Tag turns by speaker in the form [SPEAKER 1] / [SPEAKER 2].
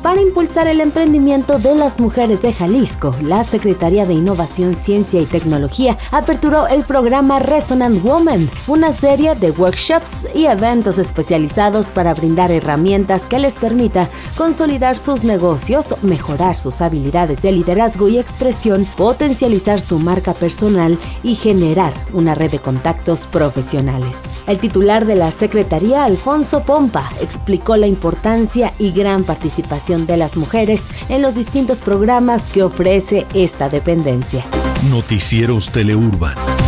[SPEAKER 1] Para impulsar el emprendimiento de las mujeres de Jalisco, la Secretaría de Innovación, Ciencia y Tecnología aperturó el programa Resonant Woman, una serie de workshops y eventos especializados para brindar herramientas que les permita consolidar sus negocios, mejorar sus habilidades de liderazgo y expresión, potencializar su marca personal y generar una red de contactos profesionales. El titular de la Secretaría, Alfonso Pompa, explicó la importancia y gran participación de las mujeres en los distintos programas que ofrece esta dependencia.
[SPEAKER 2] Noticieros Teleurban.